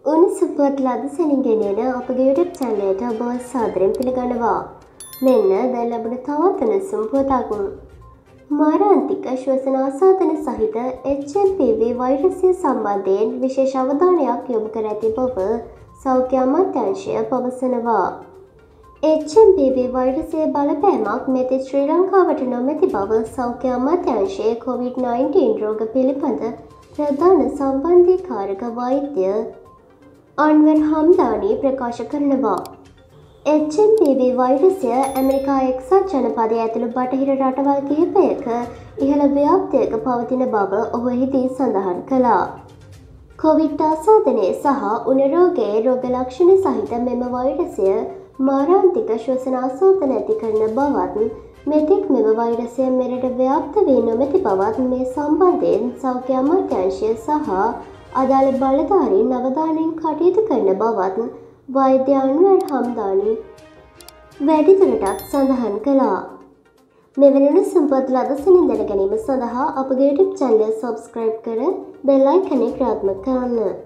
උණුසුම්පත් ලද සැනින්ගෙනෙන අපගේ YouTube channel එකට ඔබ සාදරයෙන් පිළිගන්නවා. මෙන්න දැන් ලැබුණ තවත් උණුසුම් පුවතක්. මාරාන්තික ශ්වසන ආසාදන සහිත HMPV වෛරසය සම්බන්ධයෙන් විශේෂ අවධානයක් යොමු කර ඇති බව සෞඛ්‍ය අමාත්‍යාංශය පවසනවා. HMPV වෛරසයේ බලපෑමක් මෙතෙක් ශ්‍රී ලංකාවට නොමැති බව සෞඛ්‍ය අමාත්‍යාංශයේ COVID-19 රෝග පිළිබඳ ප්‍රධාන සම්බන්ධීකාරක වෛද්‍ය අන්වර් හම්දානි ප්‍රකාශ කරනවා. HMPV වෛරසය ඇමරිකා එක්සත් ජනපදය ඇතුළු බටහිර රටවල් කිහිපයක ඉහළ ව්‍යාප්තියක පවතින බව ඔහු එහිදී සඳහන් කළා. කොවිඩ් ආසාදනය සහ උණ රෝගයේ රෝග ලක්ෂණ සහිත මෙම වෛරසය මාරාන්තික ශ්වසන ආසාදන ඇති කරන බවත් මෙතෙක් මෙම වෛරසය මෙරට ව්‍යාප්ත වී නොමැති බවත් මේ සම්බන්ධයෙන් සෞඛ්‍ය අමාත්‍යාංශය සහ අදාළ බලධාරීන් අවධානයෙන් කටයුතු කරන බවත් වෛද්‍ය අන්වර් හම්දානි වැඩිදුරටත් සඳහන් කළා. මෙවැනි උණුසුම්පත් ලදසනින් දැන ගැනීම සඳහා අපගේ YouTube channel සබ්ස්ක්‍රයිබ් කර බෙල් අයිකනේ ක්‍රියාත්මක කරන්න.